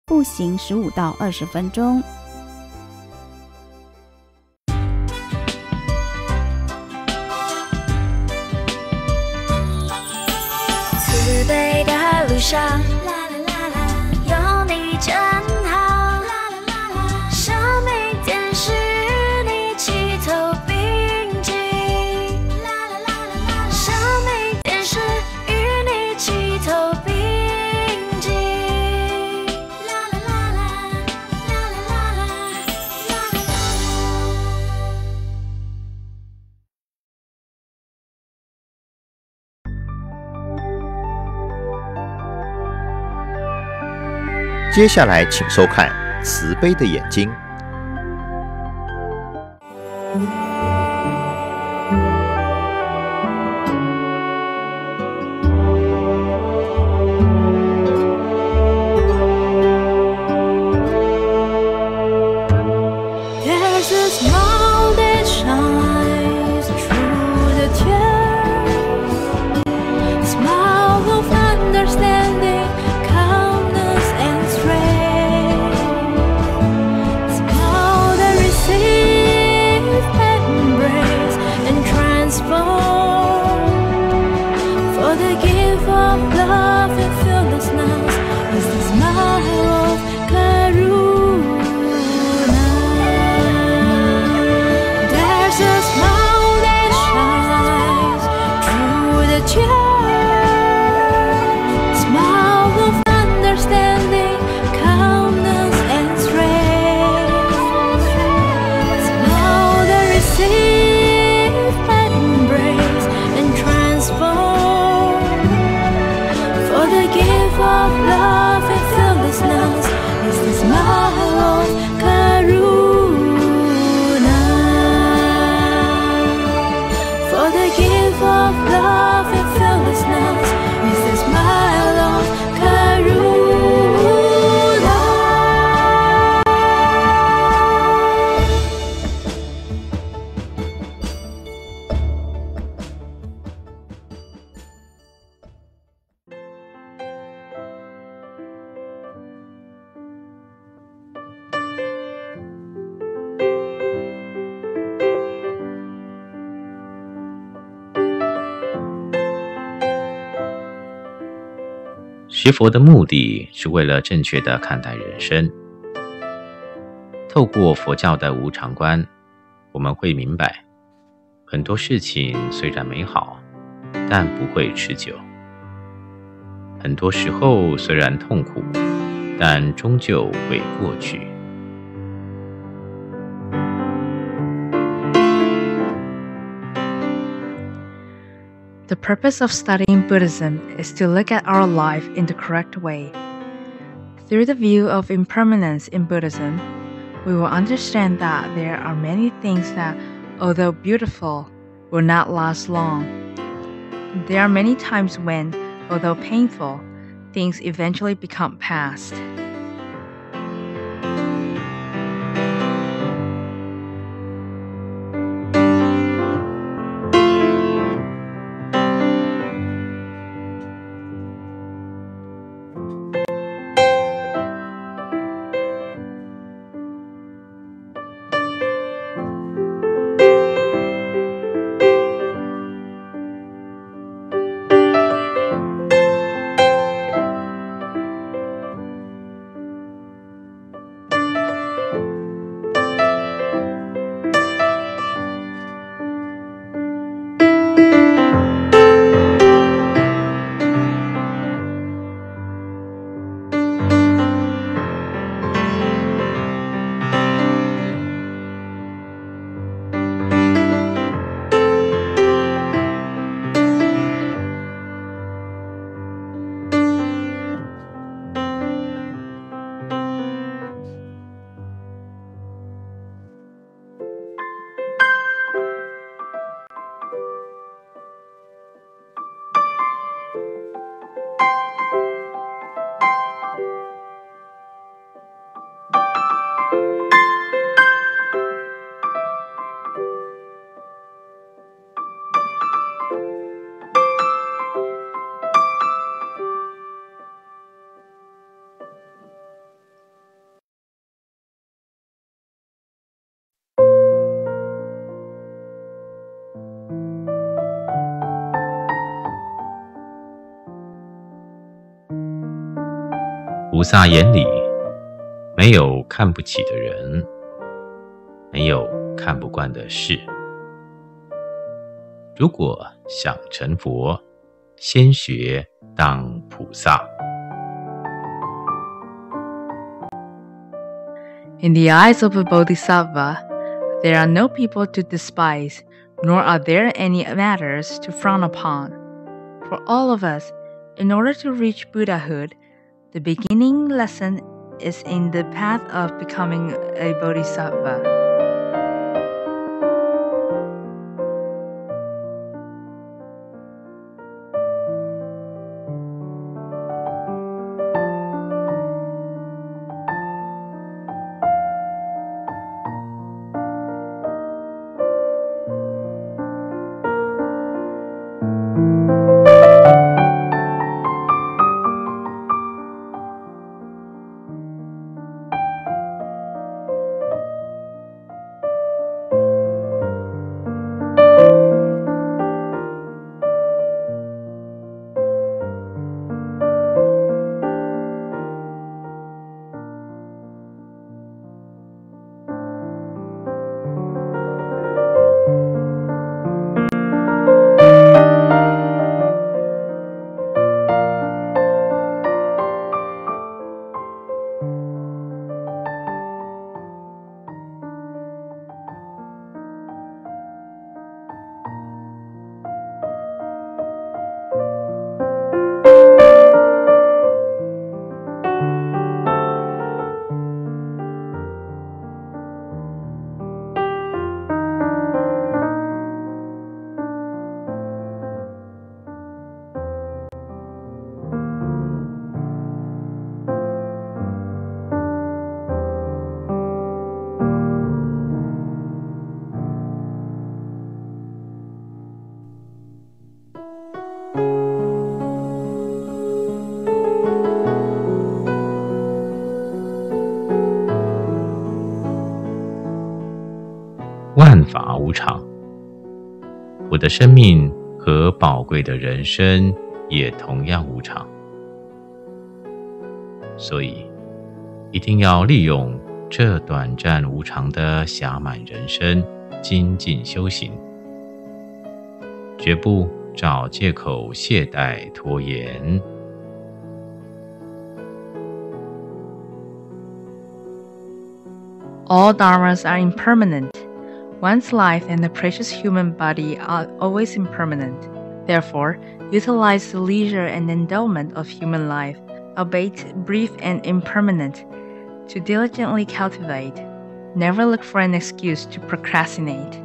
步行15到20分钟。 慈悲的路上，有你真好。生命电视与你齐头并进，生命电视与你齐头并进。 接下来请收看《慈悲的眼睛》。 There's a smile that shines through the tears, smile of understanding, calmness and strength, smile that receives embrace and transform. For the gift of love and fearlessness is the smile of Karuna. There's a smile that shines through the tears, smile of understanding, calmness and strength, smile that receives embrace and transform. For the gift of love and fearlessness is the smile of Karuna. For the gift of love and fearlessness is the smile of Karuna. 《学佛的目的是为了正确地看待人生。透过佛教的无常观，我们会明白，很多事情虽然美好，但不会持久；很多时候虽然痛苦，但终究会过去。 The purpose of studying Buddhism is to look at our life in the correct way. Through the view of impermanence in Buddhism, we will understand that there are many things that, although beautiful, will not last long. There are many times when, although painful, things eventually become past. 菩萨眼里没有看不起的人，没有看不惯的事。如果想成佛，先学当菩萨。 In the eyes of a bodhisattva, there are no people to despise, nor are there any matters to frown upon. For all of us, in order to reach Buddhahood, the beginning lesson is in the path of becoming a bodhisattva. 万法无常，我的生命和宝贵的人生也同样无常，所以一定要利用这短暂无常的暇满人生精进修行，绝不找借口懈怠拖延。 All dharmas are impermanent. One's life and the precious human body are always impermanent. Therefore, utilize the leisure and endowment of human life, albeit brief and impermanent, to diligently cultivate. Never look for an excuse to procrastinate.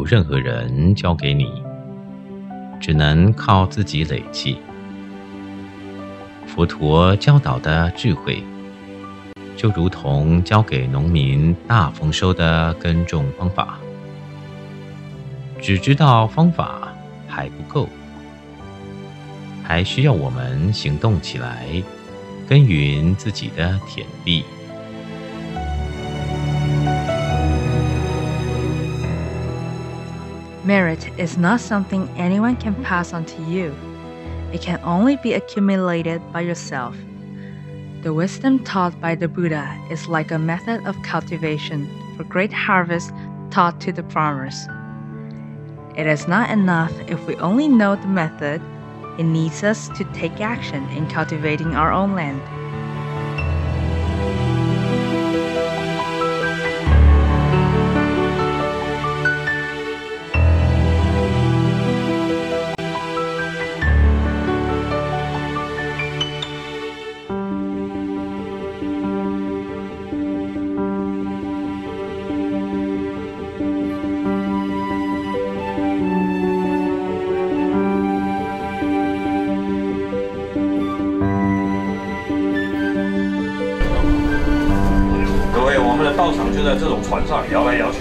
任何人教给你，只能靠自己累积。佛陀教导的智慧，就如同教给农民大丰收的耕种方法，只知道方法还不够，还需要我们行动起来，耕耘自己的田地。 Merit is not something anyone can pass on to you. It can only be accumulated by yourself. The wisdom taught by the Buddha is like a method of cultivation for great harvest taught to the farmers. It is not enough if we only know the method. It needs us to take action in cultivating our own land. 我们的道场就在这种船上摇来摇去。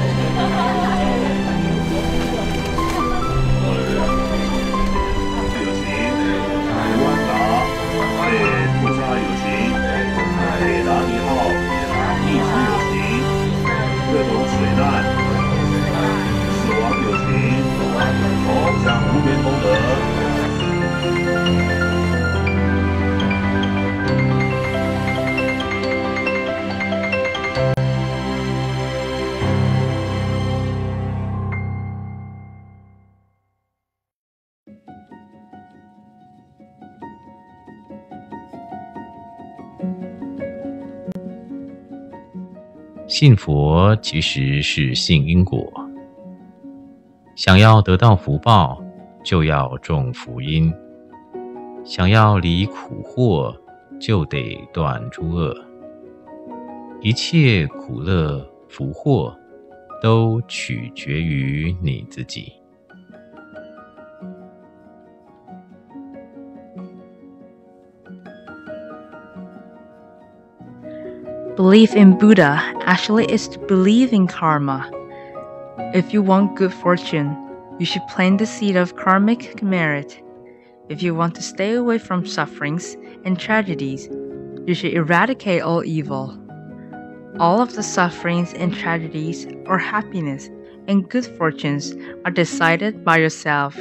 有情，湾达，土沙有情，铁达尼号，一直有情，各种水难，死亡有情，同享无边功德。 信佛其实是信因果，想要得到福报，就要种福因；想要离苦祸，就得断诸恶。一切苦乐福祸，都取决于你自己。 Belief in Buddha actually is to believe in karma. If you want good fortune, you should plant the seed of karmic merit. If you want to stay away from sufferings and tragedies, you should eradicate all evil. All of the sufferings and tragedies, or happiness and good fortunes, are decided by yourself.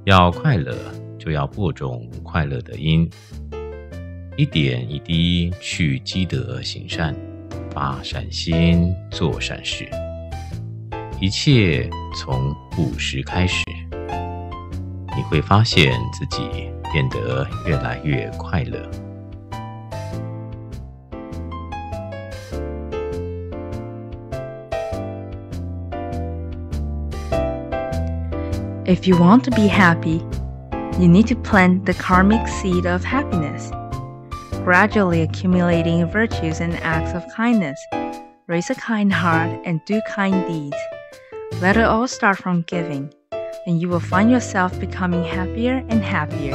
要快乐，就要播种快乐的因，一点一滴去积德行善，发善心，做善事。一切从布施开始，你会发现自己变得越来越快乐。 If you want to be happy, you need to plant the karmic seed of happiness, gradually accumulating virtues and acts of kindness. Raise a kind heart and do kind deeds. Let it all start from giving, and you will find yourself becoming happier and happier.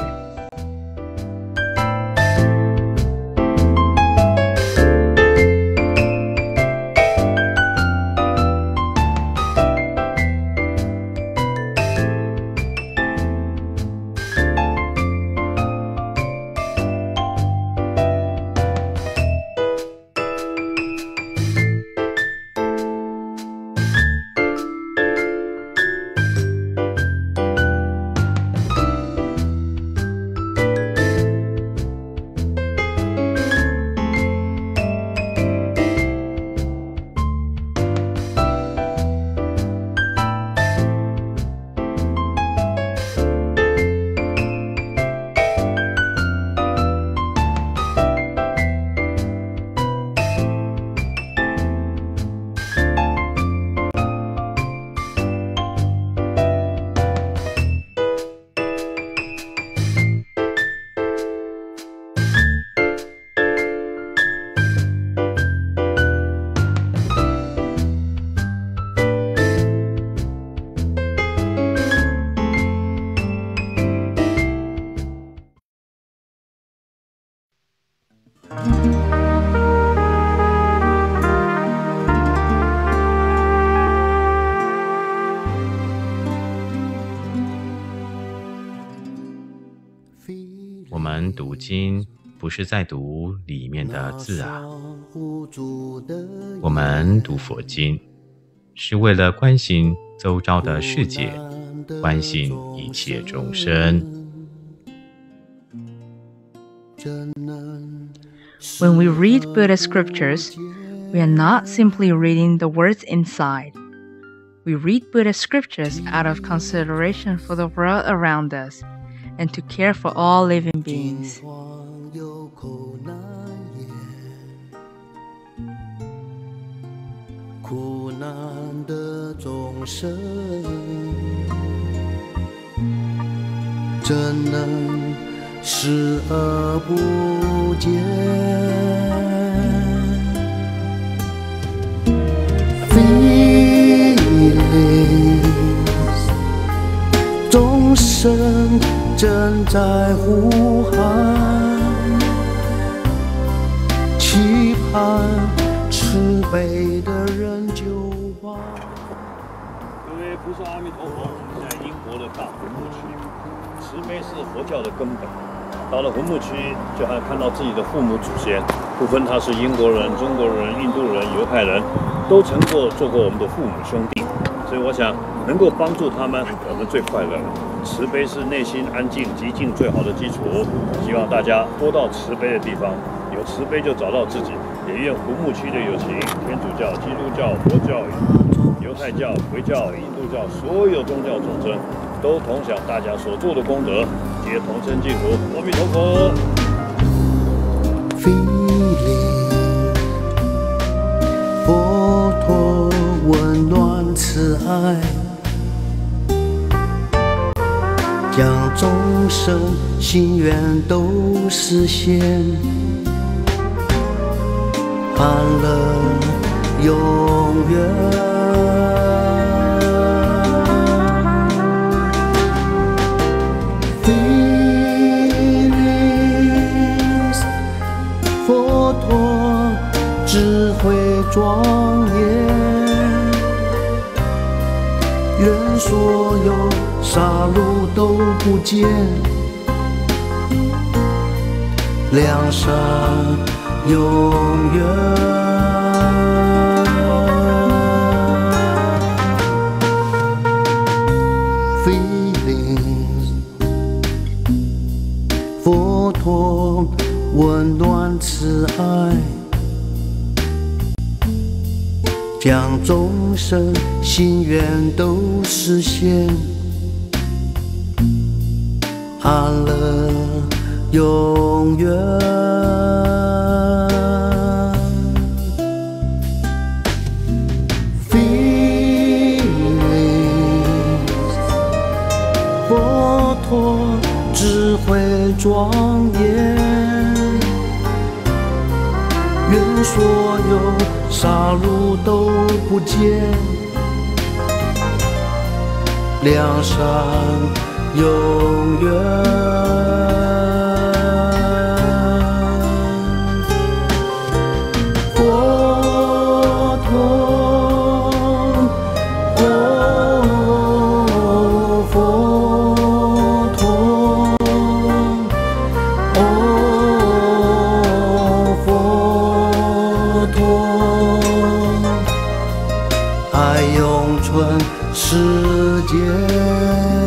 我们读经不是在读里面的字啊，我们读佛经是为了关心周遭的世界，关心一切众生。 When we read Buddha scriptures, we are not simply reading the words inside. We read Buddha scriptures out of consideration for the world around us and to care for all living beings. Feelings 众生正在呼喊，期盼慈悲的人救亡。 各位菩萨阿弥陀佛，我们在英国的大坟墓区，慈悲是佛教的根本。到了坟墓区，就还看到自己的父母祖先，不分他是英国人、中国人、印度人、犹太人，都做过我们的父母兄弟。所以我想能够帮助他们，我们最快乐了。慈悲是内心安静、极静最好的基础。希望大家多到慈悲的地方，有慈悲就找到自己。也愿坟墓区的友情，天主教、基督教、佛教、犹太教、回教、印度教，所有宗教众生都同享大家所做的功德，皆同生净土。阿弥陀佛。 佛陀温暖慈爱，将众生心愿都实现，安乐永远。佛陀智慧庄严，愿所有杀戮都不见，良善永远。Feelings 佛陀温暖慈爱，将众生心愿都实现，安乐永远。佛陀智慧庄严，愿所有杀戮都不见，良善永远。世界。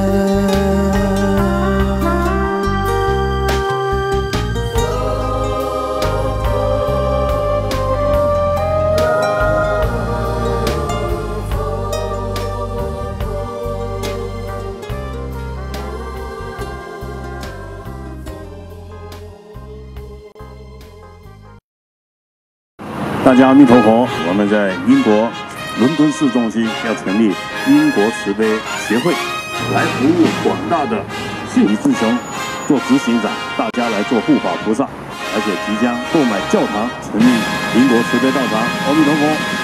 大家阿弥陀佛！我们在英国伦敦市中心要成立英国慈悲协会，来服务广大的信徒弟兄做执行长，大家来做护法菩萨，而且即将购买教堂，成立英国慈悲道场。阿弥陀佛！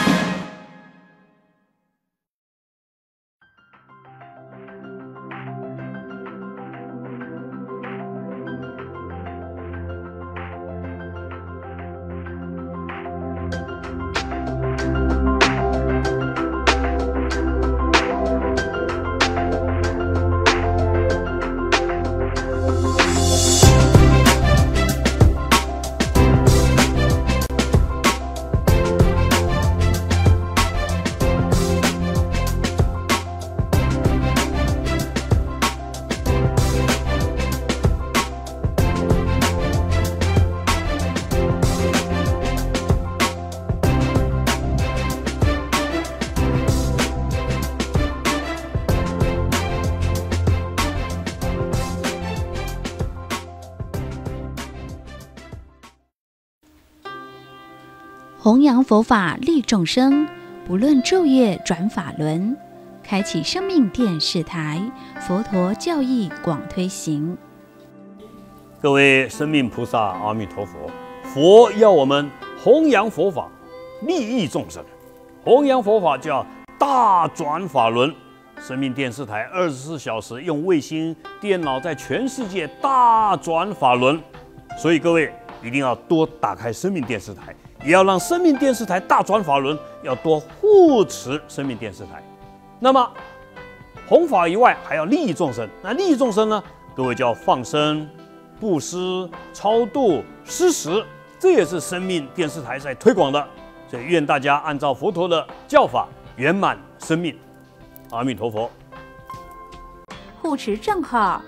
弘扬佛法利众生，不论昼夜转法轮，开启生命电视台，佛陀教义广推行。 各位生命菩萨，阿弥陀佛！佛要我们弘扬佛法，利益众生。弘扬佛法叫大转法轮。生命电视台24小时用卫星电脑在全世界大转法轮，所以各位一定要多打开生命电视台。也要让生命电视台大转法轮，要多护持生命电视台。那么弘法以外，还要利益众生。那利益众生呢？各位叫放生、布施、超度、施食，这也是生命电视台在推广的。所以愿大家按照佛陀的教法圆满生命。阿弥陀佛。 护持账号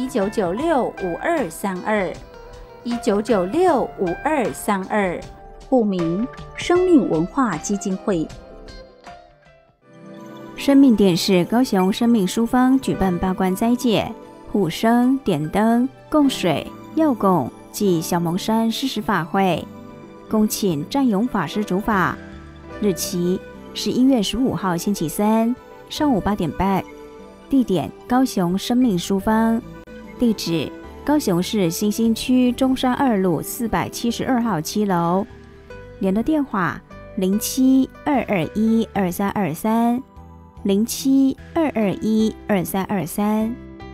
19965232，19965232。户名生命文化基金会。生命电视高雄生命书坊举办八关斋戒、护生、点灯、供水、药供暨小蒙山施食法会，恭请占勇法师主法。日期是1月15号星期三上午8点半，地点高雄生命书坊，地址高雄市新兴区中山2路472号7楼。联络电话07-221-2323，07-221-2323。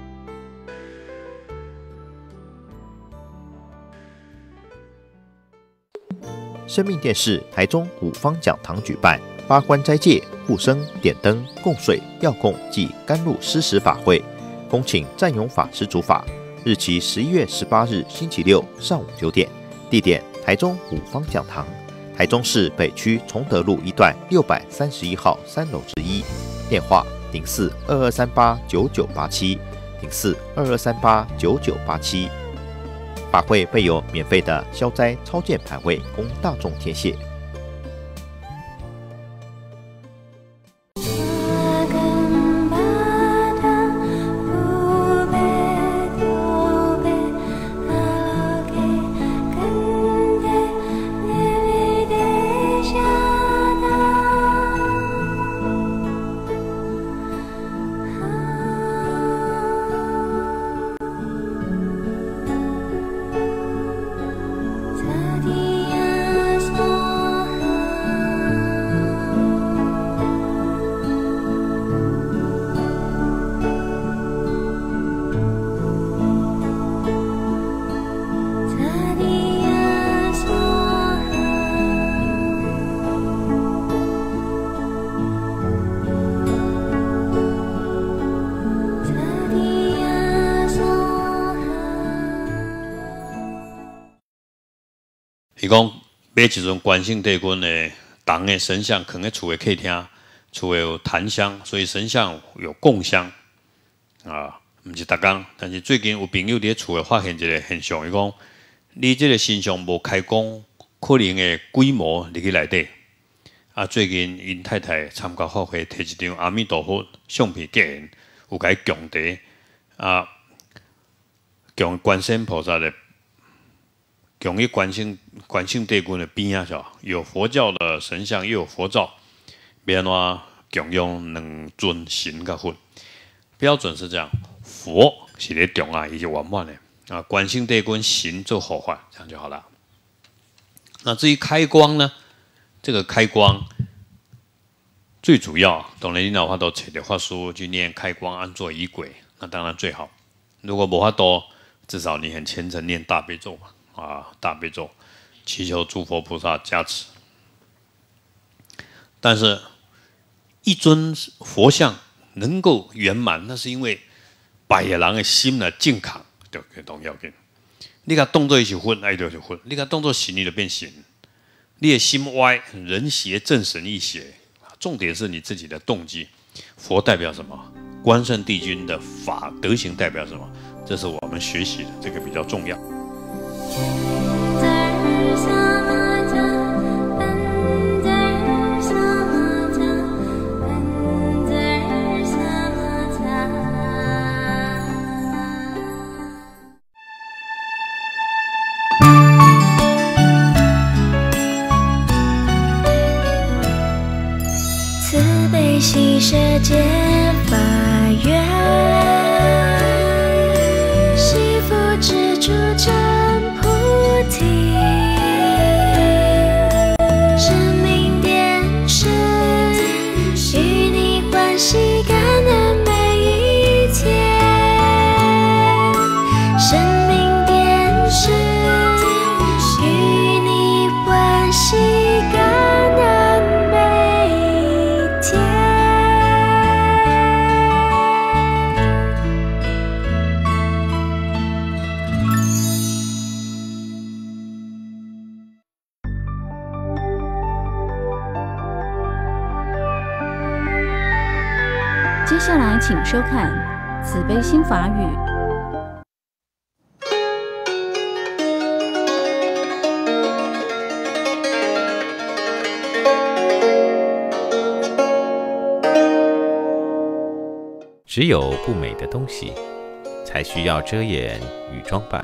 生命电视台中五方讲堂举办八关斋戒、护生、点灯、供水、药供暨甘露施食法会，恭请占勇法师主法。日期11月18日星期六上午9点，地点台中五方讲堂，台中市北区崇德路1段631号3楼之1，电话04-2238-9987，04-2238-9987。 法会备有免费的消灾超荐牌位供大众填写。 伊讲买一尊关圣帝君的铜的神像，放在厝的客厅，厝有檀香，所以神像有供香啊，毋是逐工。但是最近有朋友伫厝诶发现一个现象，伊讲你这个神像无开光，可能会鬼魔入去内底。啊，最近因太太参加法会，摕一张阿弥陀佛相片结缘，有甲伊供伫啊，供观世音菩萨的。供于观世帝君的边啊，是吧？有佛教的神像，又有佛照，要安怎供养两尊神甲佛？标准是这样：佛是咧中啊，伊是圆满的啊。观世帝君神做护法，这样就好了。那至于开光呢？这个开光最主要，当然你哪法都找着法师去念开光安坐仪轨，那当然最好。如果无法度，至少你很虔诚念大悲咒嘛。啊，大悲咒，祈求诸佛菩萨加持。但是，一尊佛像能够圆满，那是因为拜的人的心呢健康，就重要紧。你甲当作伊是佛，伊就是佛；你甲当作神，伊就变神。你的心歪，人邪正神亦邪。重点是你自己的动机。佛代表什么？关圣帝君的法德行代表什么？这是我们学习的，这个比较重要。 慈悲喜舍界法缘，惜福知足真菩提，生命点是与你欢喜感恩每一天，生命点是与你欢喜感恩每一天。 接下来，请收看《慈悲心法语》。 只有不美的东西，才需要遮掩与装扮。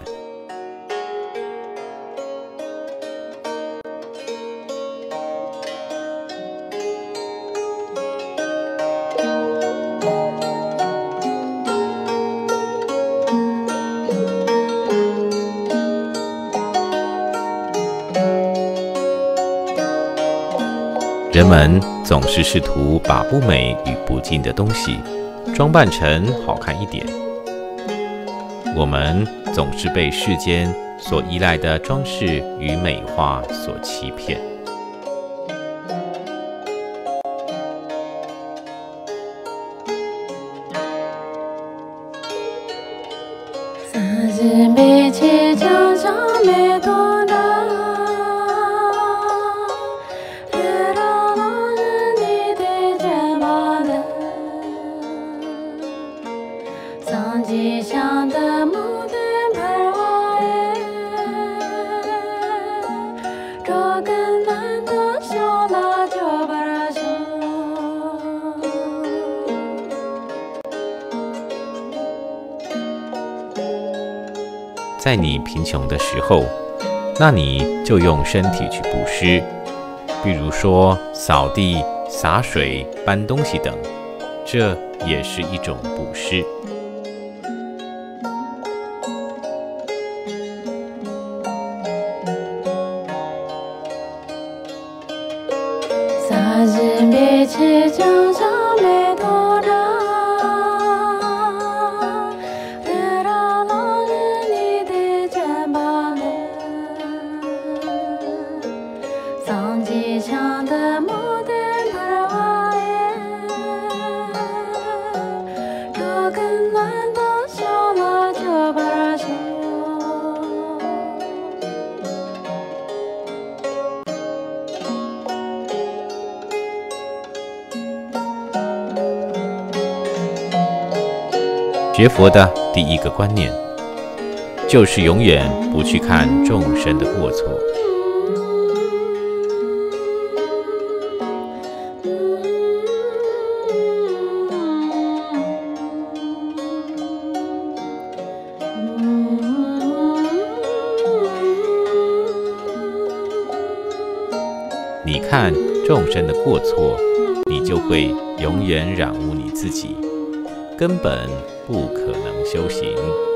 人们总是试图把不美与不净的东西装扮成好看一点。我们总是被世间所依赖的装饰与美化所欺骗。 在你贫穷的时候，那你就用身体去布施，比如说扫地、洒水、搬东西等，这也是一种布施。学佛的第一个观念，就是永远不去看众生的过错。你看众生的过错，你就会永远染污你自己，根本不可能修行。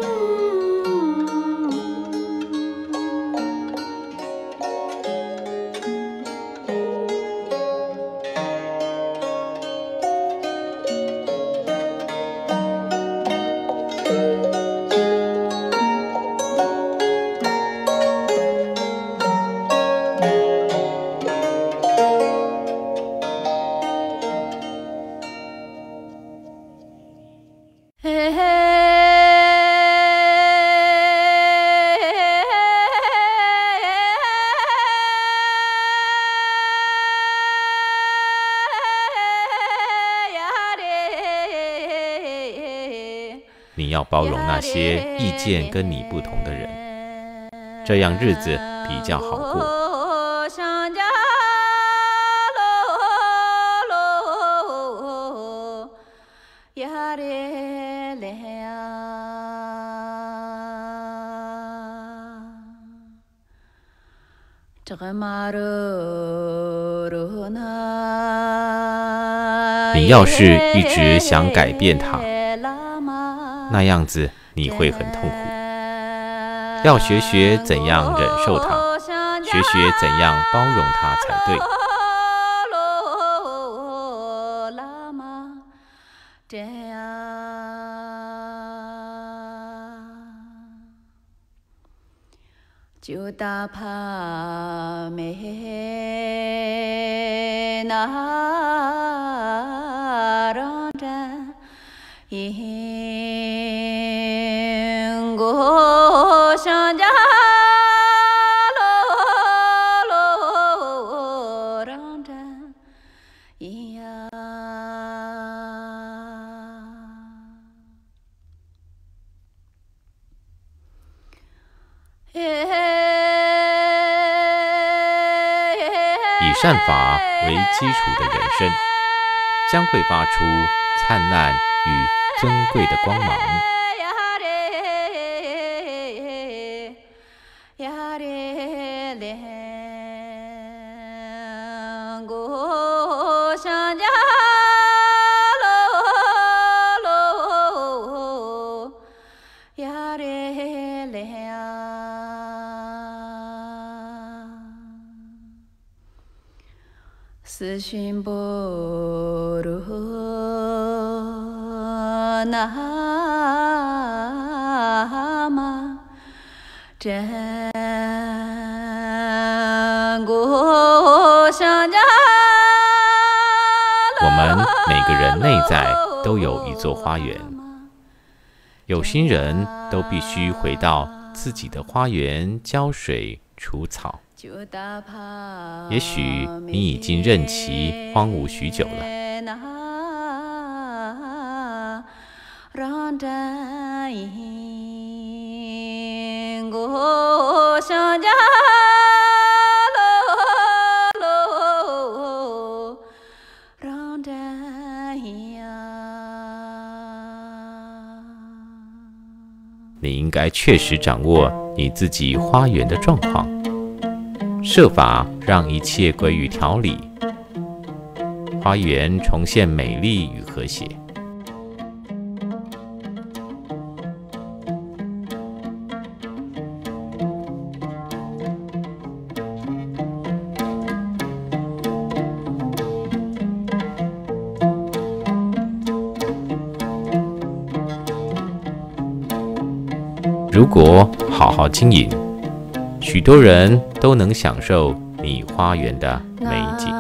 你要包容那些意见跟你不同的人，这样日子比较好过。你要是一直想改变它，那样子你会很痛苦。要学怎样忍受它，学怎样包容它才对。以善法为基础的人生，将会发出灿烂与尊贵的光芒。 四旬般若那玛真果相加。 我们每个人内在都有一座花园，有心人都必须回到自己的花园浇水除草。也许你已经任其荒芜许久了。你应该确实掌握你自己花园的状况，设法让一切归于调理，花园重现美丽与和谐。如果好好经营，许多人都能享受你花园的美景。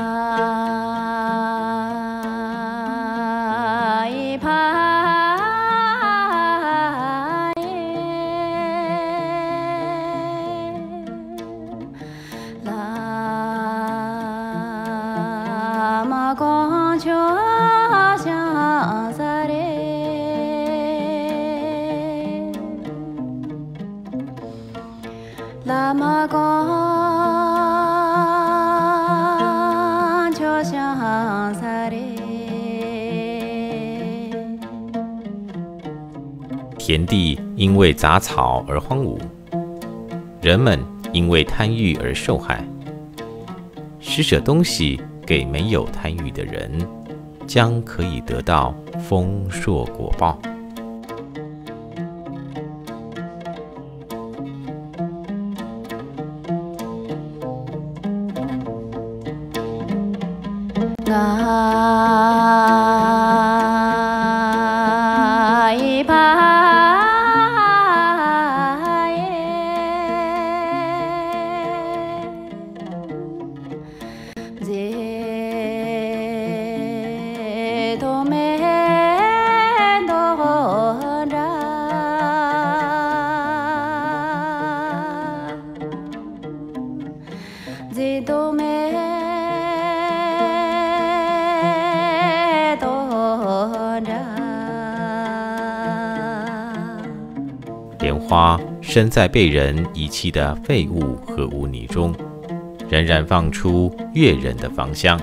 田地因为杂草而荒芜，人们因为贪欲而受害。施舍东西给没有贪欲的人，将可以得到丰硕果报。莲花身在被人遗弃的废物和污泥中，仍然放出悦人的芳香。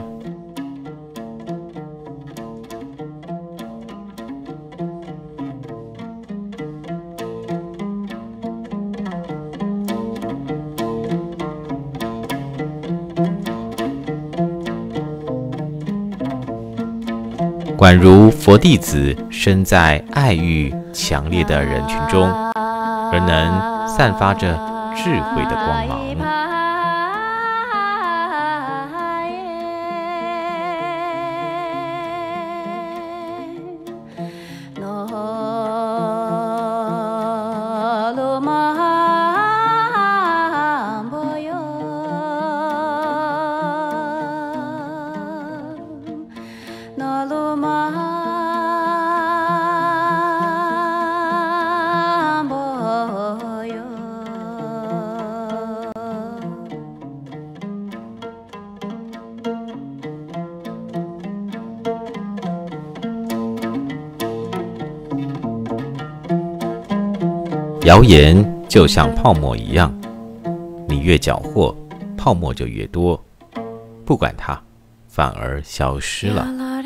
宛如佛弟子身在爱欲强烈的人群中，而能散发着智慧的光芒。谣言就像泡沫一样，你越搅和，泡沫就越多，不管它，反而消失了。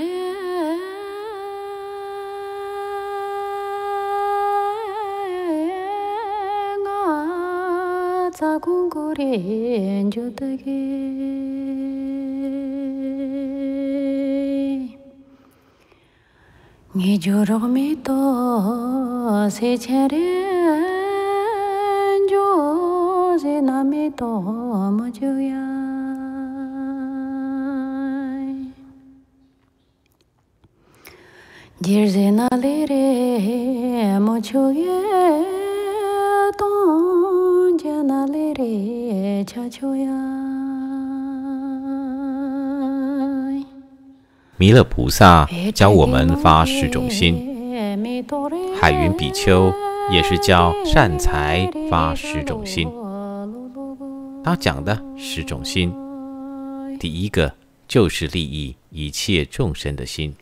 弥勒菩萨教我们发十种心，海云比丘也是教善财发十种心。他讲的十种心，第一个就是利益一切众生的心。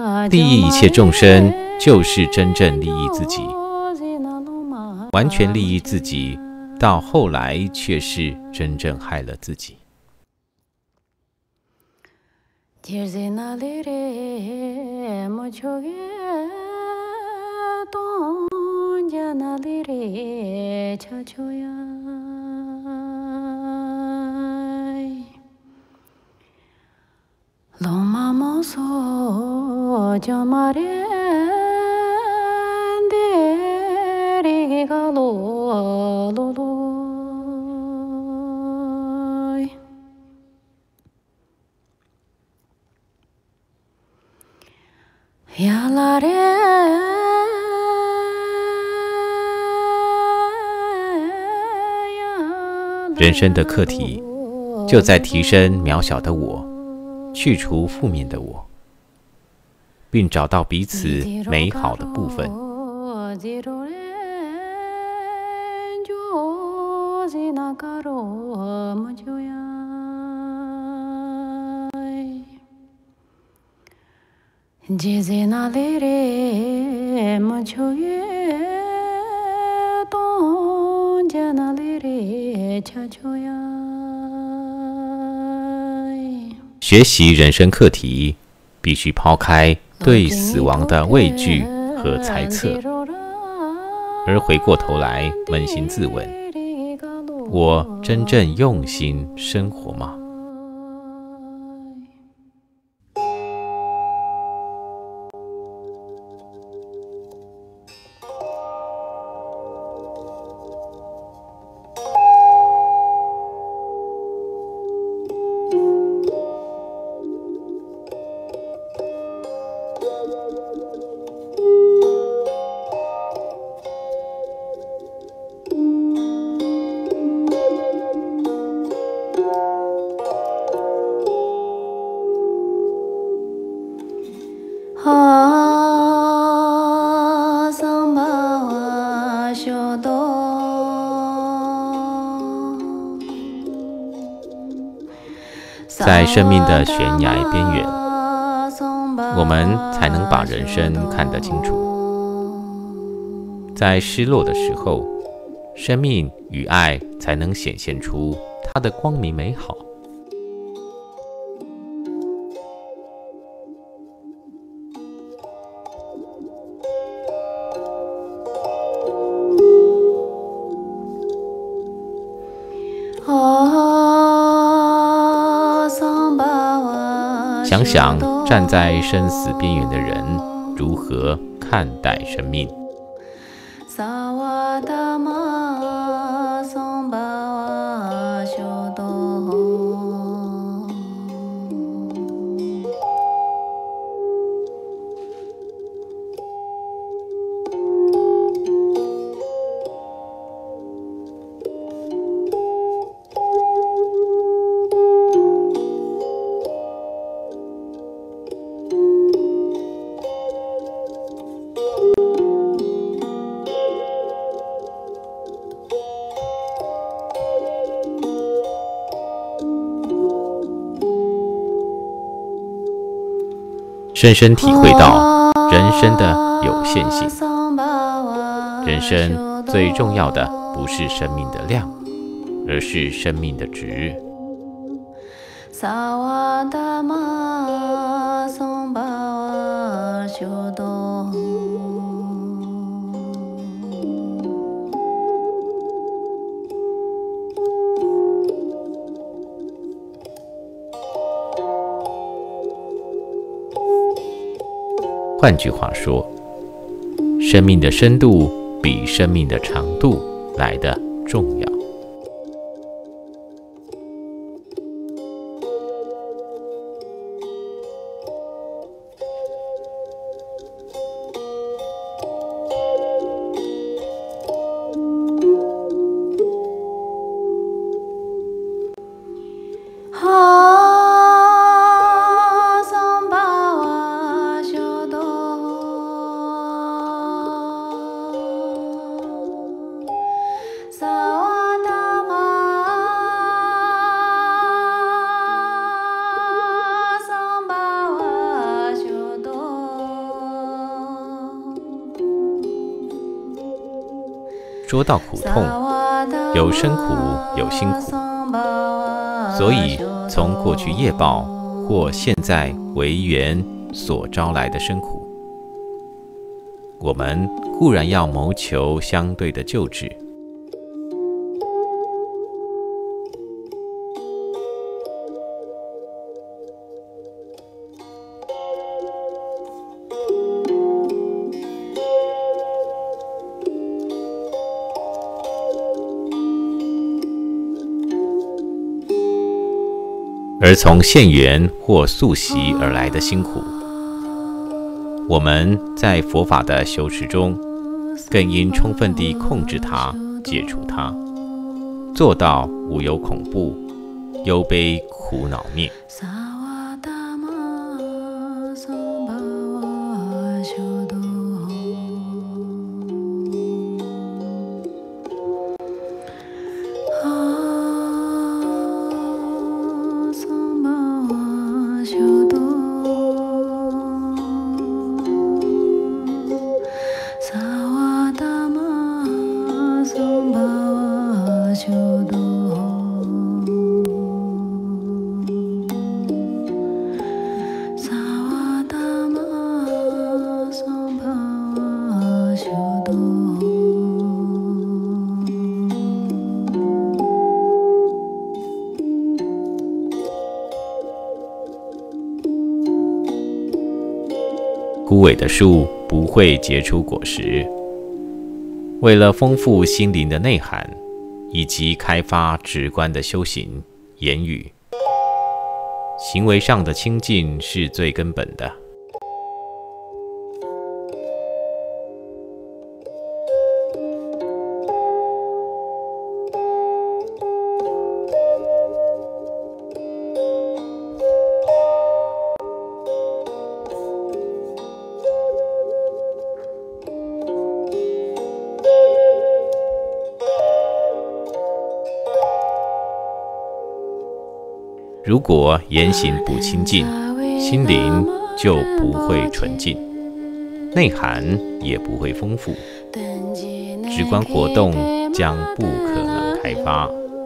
利益一切众生，就是真正利益自己。完全利益自己，到后来却是真正害了自己。人生的课题就在提升渺小的我，去除负面的我，并找到彼此美好的部分。学习人生课题，必须抛开对死亡的畏惧和猜测，而回过头来扪心自问：我真正用心生活吗？在生命的悬崖边缘，我们才能把人生看得清楚。在失落的时候，生命与爱才能显现出它的光明美好。想想站在生死边缘的人如何看待生命。深深体会到人生的有限性。人生最重要的不是生命的量，而是生命的值。换句话说，生命的深度比生命的长度来得重要。 萨瓦说到苦痛，有生苦，有辛苦，所以从过去业报或现在为缘所招来的生苦，我们固然要谋求相对的救治。而从现缘或宿习而来的辛苦，我们在佛法的修持中，更应充分地控制它、解除它，做到无有恐怖、忧悲苦恼灭。枯萎的树不会结出果实。为了丰富心灵的内涵，以及开发直观的修行言语，行为上的清净是最根本的。如果言行不清净，心灵就不会纯净，内涵也不会丰富，直观活动将不可能开发。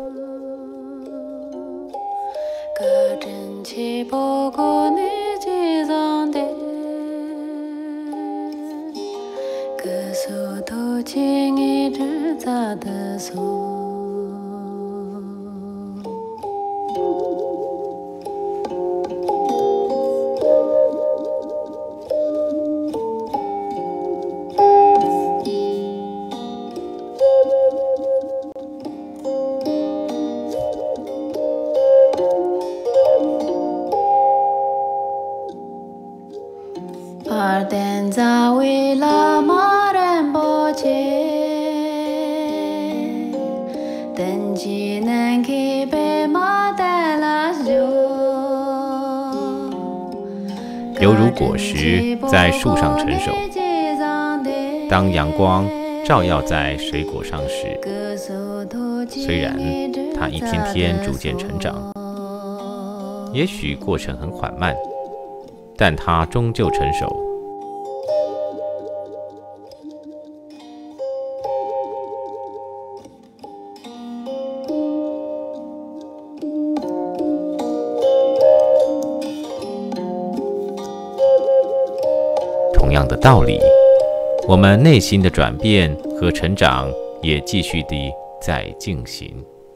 犹如果实在树上成熟，当阳光照耀在水果上时，虽然它一天天逐渐成长，也许过程很缓慢，但它终究成熟。同样的道理，我们内心的转变和成长也继续地在进行。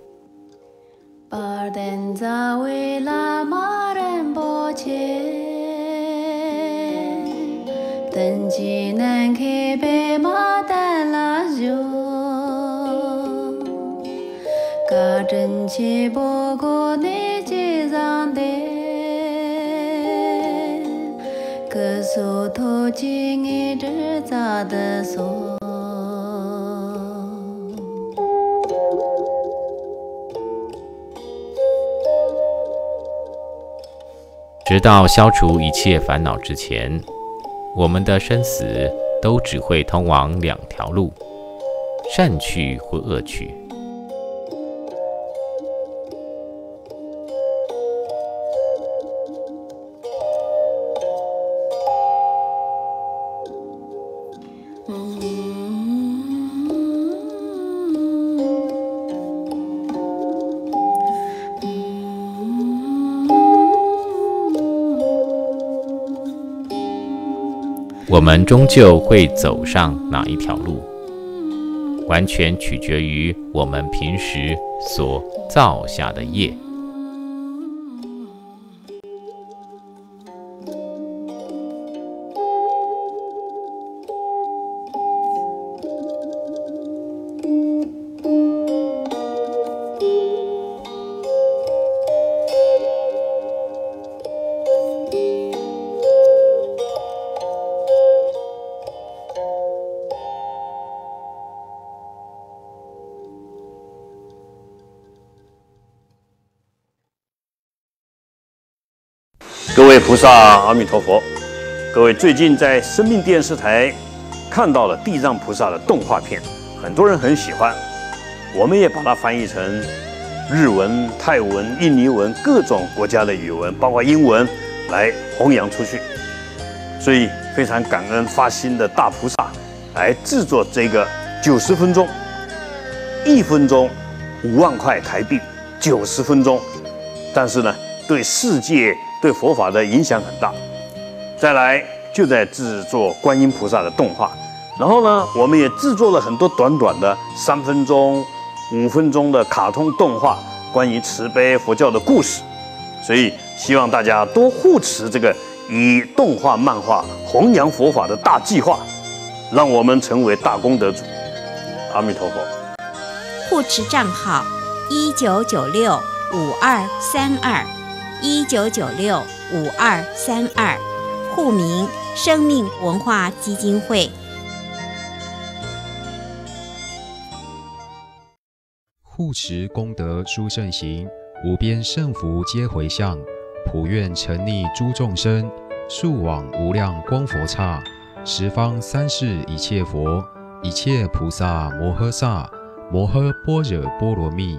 直到消除一切烦恼之前，我们的生死都只会通往两条路，善趣或恶趣。 我们终究会走上哪一条路，完全取决于我们平时所造下的业。 各位菩萨，阿弥陀佛！各位最近在生命电视台看到了地藏菩萨的动画片，很多人很喜欢，我们也把它翻译成日文、泰文、印尼文各种国家的语文，包括英文来弘扬出去。所以非常感恩发心的大菩萨来制作这个90分钟，1分钟5万块台币，90分钟，但是呢，对世界对佛法的影响很大。再来就在制作观音菩萨的动画，然后呢，我们也制作了很多短短的3分钟、5分钟的卡通动画，关于慈悲佛教的故事。所以希望大家多护持这个以动画、漫画弘扬佛法的大计划，让我们成为大功德主。阿弥陀佛。 护持账号19965232，19965232，户名生命文化基金会。 护持功德殊胜行，无边胜福皆回向，普愿沉溺诸众生，速往无量光佛刹，十方三世一切佛，一切菩萨摩诃萨，摩诃般若波罗蜜。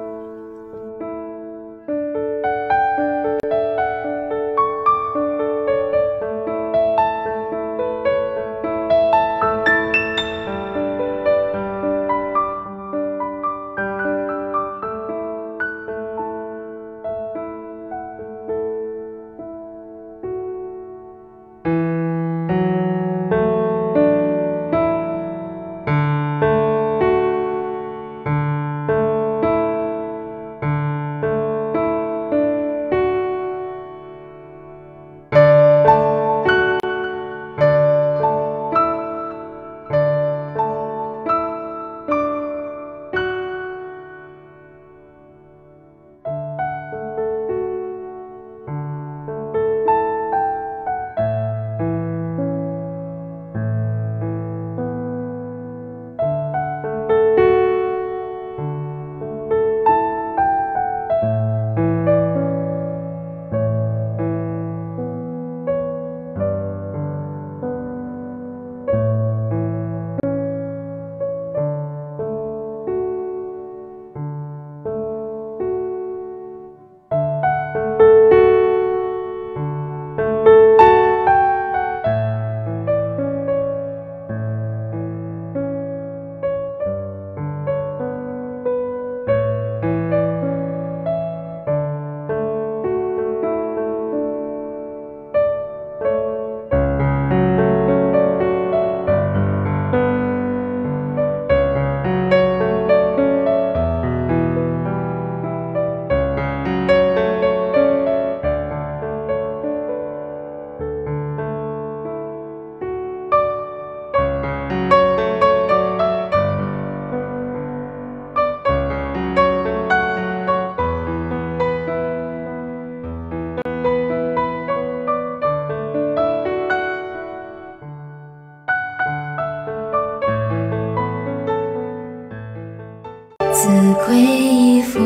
自皈依佛，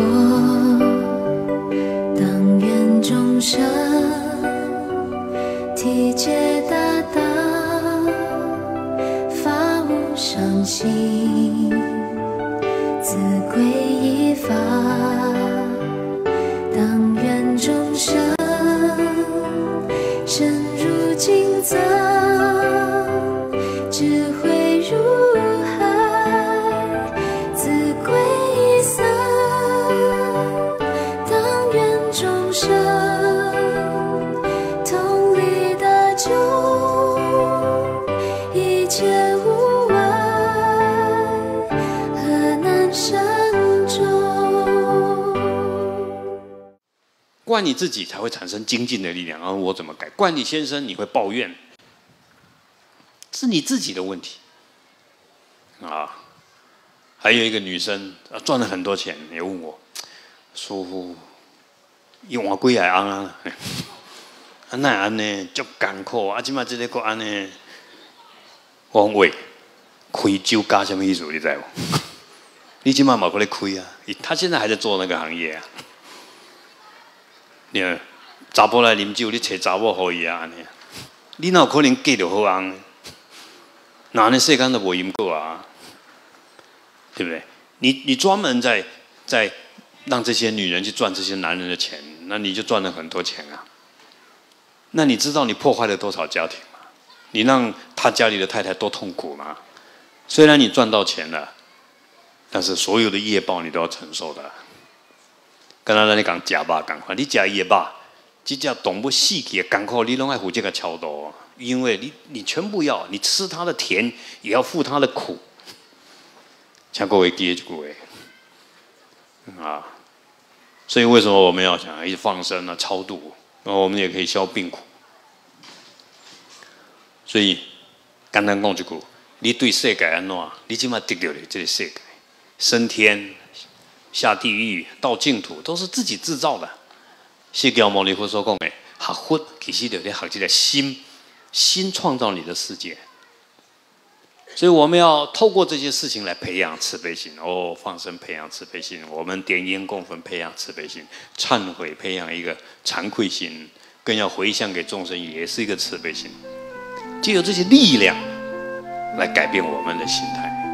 当愿众生体解大道，发无上心。自皈依法，当愿众生深入经藏，智慧如海。自皈依僧，当愿众生同理大救。 界无碍，何难深重？ 怪你自己才会产生精进的力量。然后我怎么改？怪你先生，你会抱怨，是你自己的问题啊。还有一个女生赚了很多钱，也问我，说伊换几个翁啊？啊，哪安呢？足艰苦啊！即马这个个安呢？我讲喂，开酒家什么意思？你知无？你即马冇过来开啊？他现在还在做那个行业啊。你查甫来啉酒，你找查某好伊啊？安尼，你哪有可能嫁着好翁？那安尼世间都无赢过啊？对不对？你专门在让这些女人去赚这些男人的钱，那你就赚了很多钱啊。那你知道你破坏了多少家庭吗？你让他家里的太太多痛苦吗？虽然你赚到钱了，但是所有的业报你都要承受的。刚才你讲吃肉同款，你吃伊的肉，这只动物死去的艰苦，你拢要负责个超度，因为你全部要，你吃它的甜，也要付它的苦。请各位记这句话啊！所以为什么我们要想一直放生啊、超度？我们也可以消病苦。所以简单讲一句：你对世界安怎？你即马得到的这个世界，升天、下地狱、到净土，都是自己制造的。释迦牟尼佛所讲的学佛，其实就在学这个心创造你的世界。所以我们要透过这些事情来培养慈悲心。放生培养慈悲心，我们点烟供焚培养慈悲心，忏悔培养一个惭愧心，更要回向给众生，也是一个慈悲心。藉由这些力量来改变我们的心态。